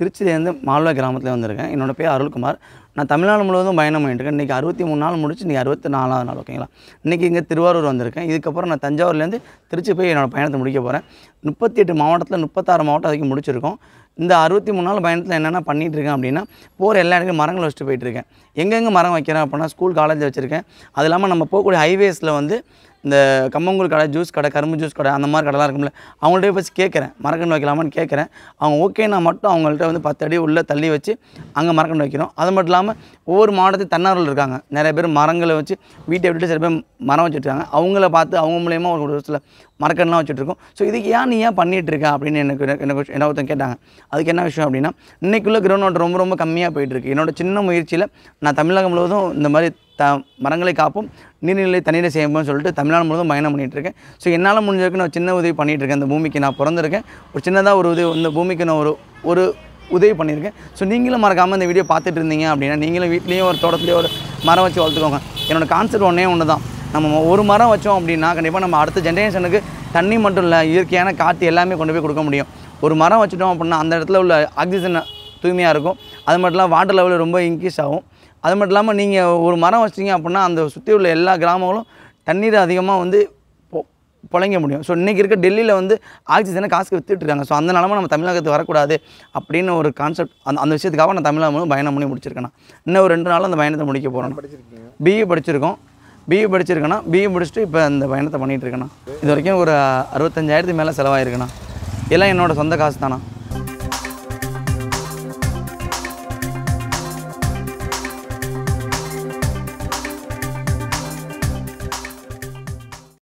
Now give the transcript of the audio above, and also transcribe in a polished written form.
திருச்சியிலேருந்து மால்வா கிராமத்தில் வந்திருக்கேன். என்னோடய பேர் அருள்குமார். நான் தமிழ்நாடு முழுவதும் பயணம் பண்ணிட்டுருக்கேன். இன்றைக்கி 64 நாள் முடிச்சு இன்றைக்கி 64வது நாள். ஓகேங்களா? இன்றைக்கி இங்கே திருவாரூர் வந்திருக்கேன். இதுக்கப்புறம் நான் தஞ்சாவூர்லேருந்து திருச்சி போய் என்னோடய பயணத்தை முடிக்க போகிறேன். 38 மாவட்டத்தில் 36 மாவட்டம் வரைக்கும் முடிச்சிருக்கோம். இந்த 63 நாள் பயணத்தில் என்னென்ன பண்ணிகிட்ருக்கேன் அப்படின்னா, போகிற எல்லா இடத்துலையும் மரங்கள் வச்சுட்டு போயிட்டுருக்கேன். எங்கெங்கே மரம் வைக்கிறேன் அப்படின்னா, ஸ்கூல் காலேஜில் வச்சுருக்கேன். அது இல்லாமல் நம்ம போகக்கூடிய ஹைவேஸில் வந்து இந்த கம்மங்கூழ் கடை, ஜூஸ் கடை, கரும்பு ஜூஸ் கடை, அந்த மாதிரி கடைலாம் இருக்கும்ல, அவங்கள்ட்ட போய் கேட்குறேன், மரக்கன்று வைக்கலாமான்னு கேட்குறேன். அவங்க ஓகேனா மட்டும் அவங்கள்ட்ட வந்து 10 அடி உள்ளே தள்ளி வச்சு அங்கே மரக்கன்று வைக்கிறோம். அது மட்டும் இல்லாமல் ஒவ்வொரு மாவட்டத்தையும் தன்னார்வலர்கள் இருக்காங்க. நிறைய பேர் மரங்களை வச்சு வீட்டை விட்டுட்டு சில பேர் மரம் வச்சுட்ருக்காங்க. அவங்கள பார்த்து அவங்க மூலயமா ஒரு சில மரக்கன்றுலாம் வச்சுட்ருக்கோம். ஸோ இதுக்கு நீ ஏன் பண்ணிகிட்ருக்க அப்படின்னு என்ன ஒருத்தன் கேட்டாங்க. அதுக்கு என்ன விஷயம் அப்படின்னா, இன்றைக்குள்ளே கிரவுண்ட் வாட்டர் ரொம்ப ரொம்ப கம்மியாக போயிட்டுருக்கு. என்னோடய சின்ன முயற்சியில் நான் தமிழகம் முழுவதும் இந்த மாதிரி மரங்களை காப்போம், நீர்நிலை தண்ணீரை செய்யணும்னு சொல்லிட்டு தமிழ்நாடு முழுவதும் பயணம் பண்ணிகிட்ருக்கேன். ஸோ என்னால் முடிஞ்சதுக்கு நான் சின்ன உதவி பண்ணிகிட்ருக்கேன். இந்த பூமிக்கு நான் பிறந்திருக்கேன். ஒரு சின்னதாக ஒரு உதவி, இந்த பூமிக்கு நான் ஒரு உதவி பண்ணியிருக்கேன். ஸோ நீங்களும் மறக்காமல் இந்த வீடியோ பார்த்துட்டு இருந்தீங்க அப்படின்னா, நீங்களும் வீட்லேயும் ஒரு தோட்டத்துலேயும் ஒரு மரம் வச்சு வளர்த்துக்கோங்க. என்னோடய கான்செப்ட் ஒன்று தான். நம்ம ஒரு மரம் வச்சோம் அப்படின்னா கண்டிப்பாக நம்ம அடுத்த ஜென்ரேஷனுக்கு தண்ணி மட்டும் இல்லை, இயற்கையான காற்று எல்லாமே கொண்டு போய் கொடுக்க முடியும். ஒரு மரம் வச்சுட்டோம் அப்படின்னா அந்த இடத்துல உள்ள ஆக்சிஜன் தூய்மையாக இருக்கும். அது மட்டும் இல்லாமல் வாட்டர் லெவல் ரொம்ப இன்க்ரீஸ் ஆகும். அது மட்டும் இல்லாமல் நீங்கள் ஒரு மரம் வச்சிங்க அப்படின்னா அந்த சுற்றி உள்ள எல்லா கிராமங்களும் தண்ணீர் அதிகமாக வந்து புழைங்க முடியும். ஸோ இன்றைக்கி இருக்க டெல்லியில் வந்து ஆக்சிஜனை காசுக்கு விற்றுட்ருக்காங்க. ஸோ அந்த நிலமை நம்ம தமிழகத்துக்கு வரக்கூடாது அப்படின்னு ஒரு கான்செப்ட், அந்த விஷயத்துக்காக நான் தமிழ்நாடு பயணம் பண்ணி முடிச்சிருக்கேன். இன்னும் ஒரு 2 நாள் அந்த பயணத்தை முடிக்க போகிறேன். பிஇ படிச்சிருக்கோம். பிஇ படிச்சிருக்கேன்னா, பிஇ முடிச்சுட்டு இப்போ அந்த பயணத்தை பண்ணிகிட்ருக்கேண்ணா. இது வரைக்கும் ஒரு 65,000 மேலே செலவாயிருக்குண்ணா. எல்லாம் என்னோடய சொந்த காசு தானா.